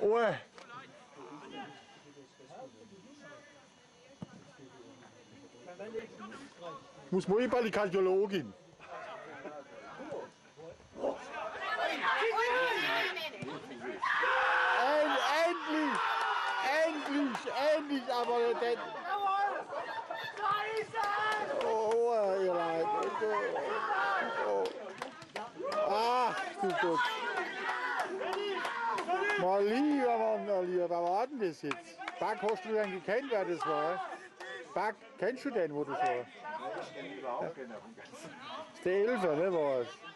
Oh. Muss mal bei die Kardiologin. Endlich, aber der... Oh, ihr Leid. Oh. Ach, du Gott. Mal lieber Mann, wer war denn das jetzt? Back, hast du denn gekannt, wer das war? Back, kennst du den, wo das war? Das ist der Elfer, ne, war es?